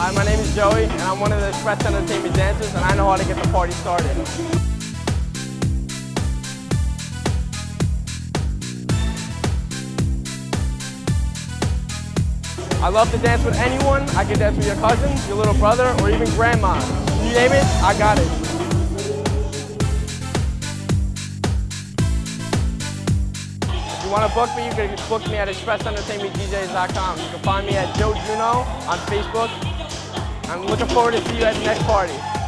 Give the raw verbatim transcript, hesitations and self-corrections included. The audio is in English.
Hi, my name is Joey, and I'm one of the Express Entertainment dancers, and I know how to get the party started. I love to dance with anyone. I can dance with your cousin, your little brother, or even grandma. You name it, I got it. If you want to book me, you can book me at express entertainment d js dot com. You can find me at Joe Juno on Facebook. I'm looking forward to see you at the next party.